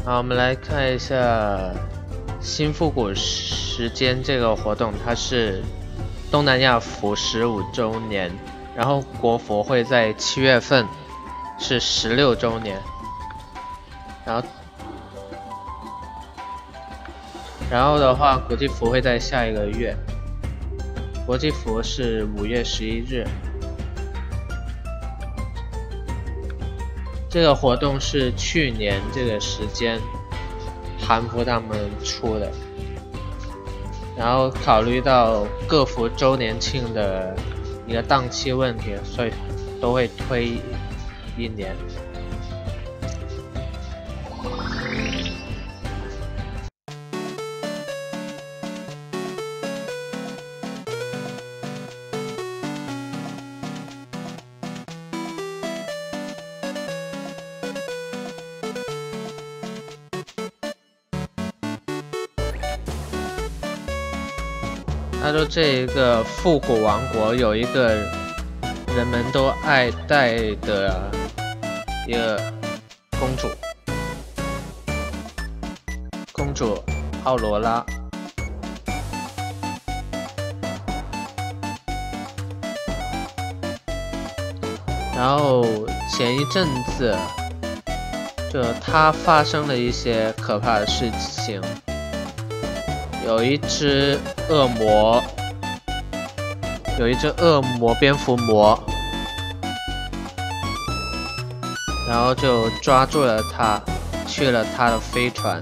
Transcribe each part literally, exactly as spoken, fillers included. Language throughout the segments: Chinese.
好，我们来看一下新复古时间这个活动，它是东南亚服十五周年，然后国服会在七月份是十六周年，然后然后的话，国际服会在下一个月，国际服是五月十一日。这个活动是去年这个时间韩服他们出的，然后考虑到各服周年庆的一个档期问题，所以都会推一年。他说这一个复古王国有一个人们都爱戴的一个公主，公主奥罗拉。然后前一阵子就她发生了一些可怕的事情。有一只恶魔，有一只恶魔蝙蝠魔，然后就抓住了他，去了他的飞船。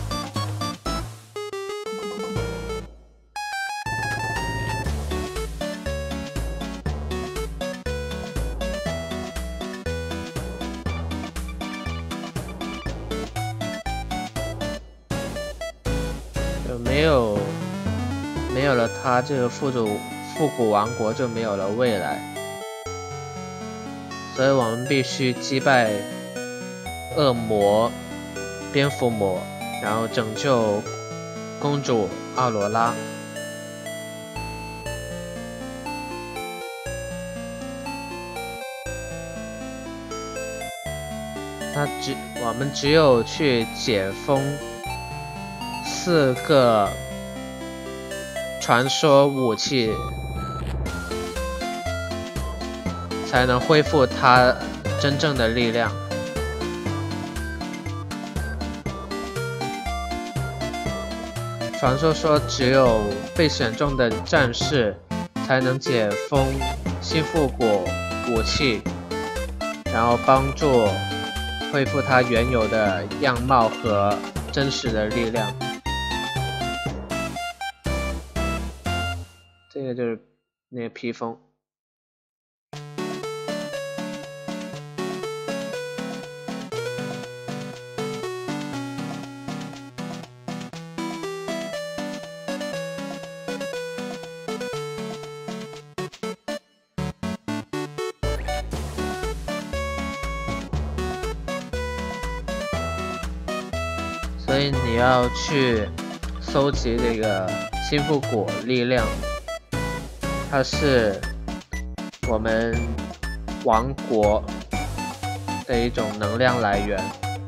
就没有没有了他，这个复古复古王国就没有了未来，所以我们必须击败恶魔蝙蝠魔，然后拯救公主奥罗拉。那只我们只有去解封四个传说武器，才能恢复它真正的力量。传说说只有被选中的战士才能解封新复古武器，然后帮助恢复它原有的样貌和真实的力量。这个就是那个披风。所以你要去搜集这个新复古力量，它是我们王国的一种能量来源。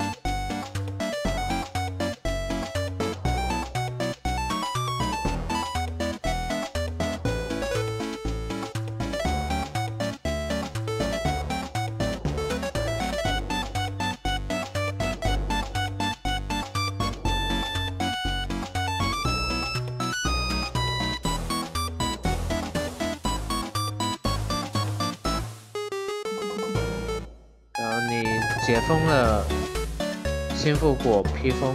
然后你解封了新复古披风，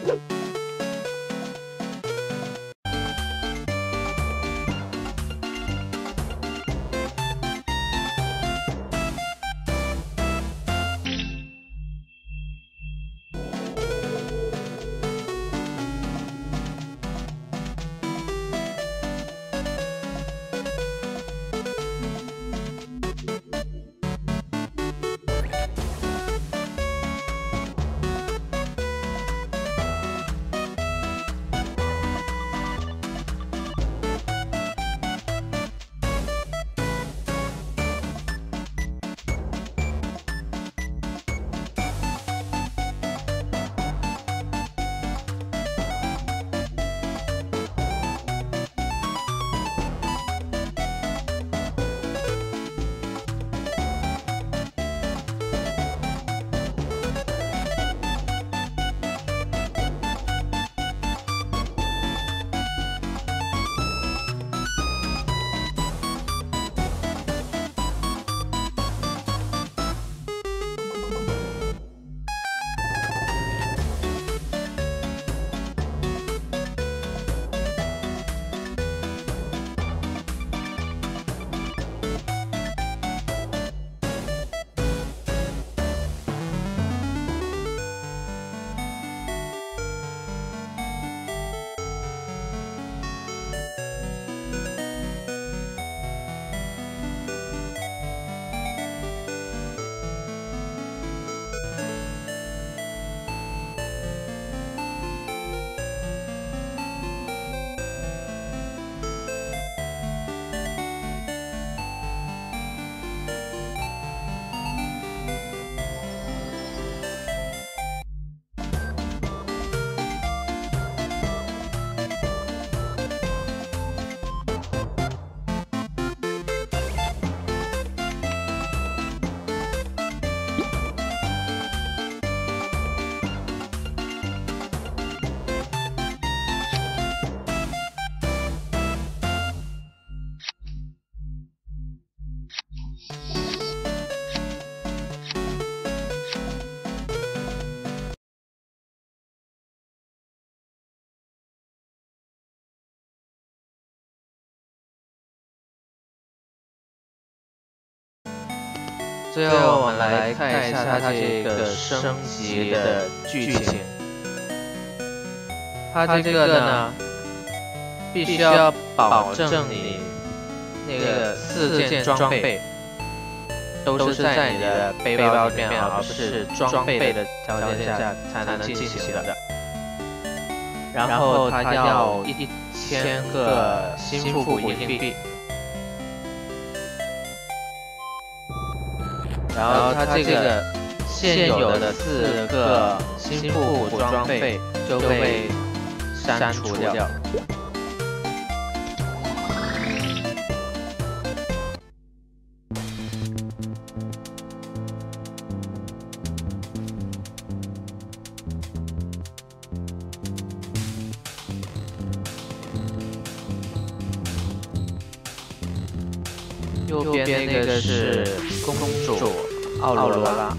最后我们来看一下它这个升级的剧情。它这个呢，必须要保证你那个四件装备都是在你的背包里面，而不是装备的条件下才能进行的。然后它要一千个新复古硬币。然后它这个现有的四个新复古装备就被删除掉。右边那个是公主奥罗拉。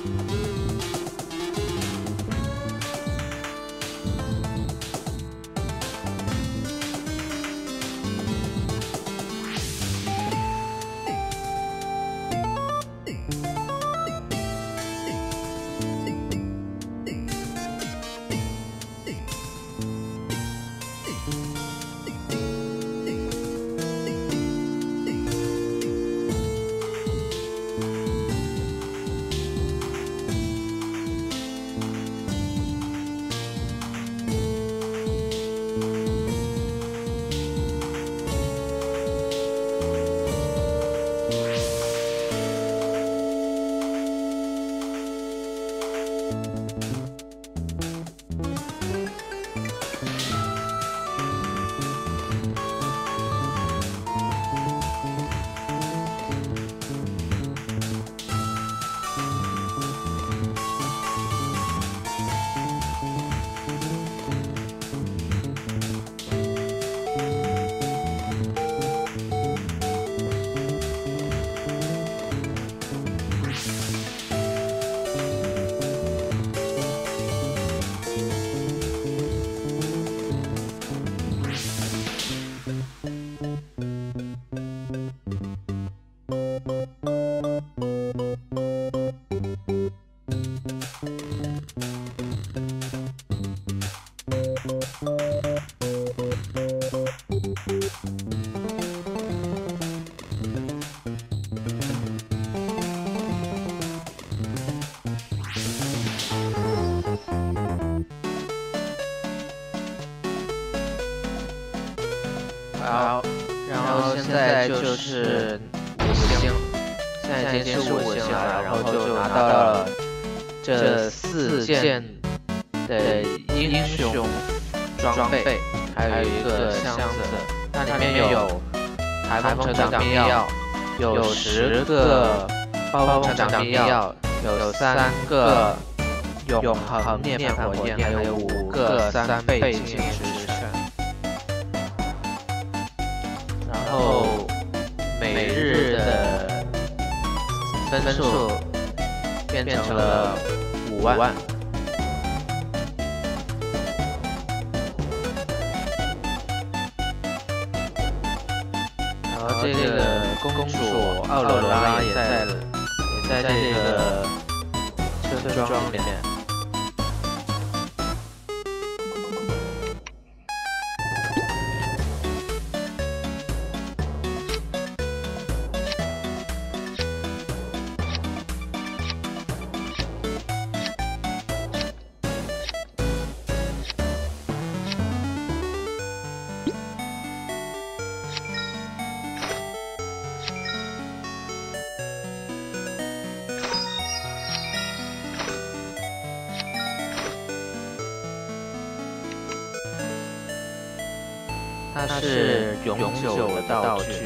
好，然后现在就是五星，现在已经是五星了，然后就拿到了这四件的英雄装备，还有一个箱子，那里面有台风成长密钥，有十个暴风成长密钥，有三个永恒涅槃火焰，还有五个三倍经验值券。然后每日的分数变成了五万。然后这个公主奥罗拉也在了，也在这个村庄里面。它是永久的道具。